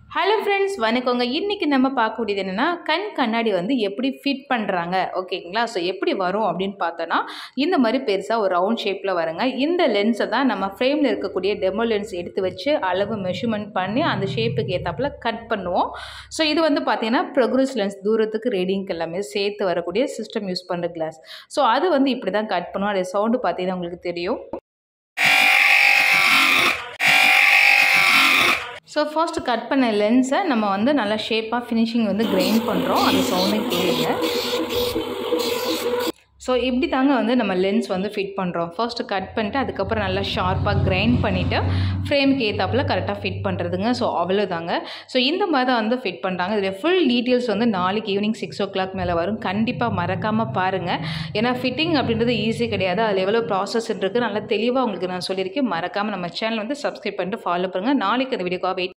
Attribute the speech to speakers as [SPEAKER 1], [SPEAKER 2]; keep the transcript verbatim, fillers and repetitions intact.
[SPEAKER 1] Hello friends, வணக்கங்க. இன்றைக்கி நம்ம பார்க்கக்கூடியது என்னென்னா, கண் கண்ணாடி வந்து எப்படி ஃபிட் பண்ணுறாங்க, ஓகேங்களா? ஸோ எப்படி வரும் அப்படின்னு பார்த்தோன்னா, இந்த மாதிரி பெருசாக ஒரு ரவுண்ட் ஷேப்பில் வருங்க. இந்த லென்ஸை தான் நம்ம ஃப்ரேமில் இருக்கக்கூடிய டெமோ லென்ஸ் எடுத்து வச்சு அளவு மெஷர்மெண்ட் பண்ணி அந்த ஷேப்புக்கு ஏற்றாப்புல கட் பண்ணுவோம். ஸோ இது வந்து பார்த்திங்கன்னா ப்ரோக்ரஸ் லென்ஸ், தூரத்துக்கு ரீடிங்க்கு எல்லாமே சேர்த்து வரக்கூடிய சிஸ்டம் யூஸ் பண்ணுற கிளாஸ். ஸோ அது வந்து இப்படி தான் கட் பண்ணுவோம். அதோட சவுண்டு பார்த்தீங்கன்னா உங்களுக்கு தெரியும். ஸோ ஃபர்ஸ்ட் கட் பண்ண லென்ஸை நம்ம வந்து நல்லா ஷேப்பாக ஃபினிஷிங் வந்து கிரைண்ட் பண்ணுறோம். அந்த சவுண்டை கேளுங்க. ஸோ இப்படி தாங்க வந்து நம்ம லென்ஸ் வந்து ஃபிட் பண்ணுறோம். ஃபர்ஸ்ட்டு கட் பண்ணிட்டு அதுக்கப்புறம் நல்லா ஷார்ப்பாக கிரைண்ட் பண்ணிவிட்டு ஃப்ரேமுக்கு ஏற்றாப்புல கரெக்டாக ஃபிட் பண்ணுறதுங்க. ஸோ அவ்வளோதாங்க. ஸோ இந்த மாதிரி தான் வந்து ஃபிட் பண்ணுறாங்க. இதில் ஃபுல் டீட்டெயில்ஸ் வந்து நாளைக்கு ஈவினிங் சிக்ஸ் ஓ கிளாக் மேலே வரும். கண்டிப்பாக மறக்காமல் பாருங்கள். ஏன்னா ஃபிட்டிங் அப்படின்றது ஈஸி கிடையாது. அதில் எவ்வளோ ப்ராசஸ் இருக்குது நல்லா தெளிவாக உங்களுக்கு நான் சொல்லியிருக்கேன். மறக்காமல் நம்ம சேனல் வந்து சப்ஸ்கிரைப் பண்ணிட்டு ஃபாலோ பண்ணுங்கள். நாளைக்கு அந்த வீடியோக்காக வெயிட்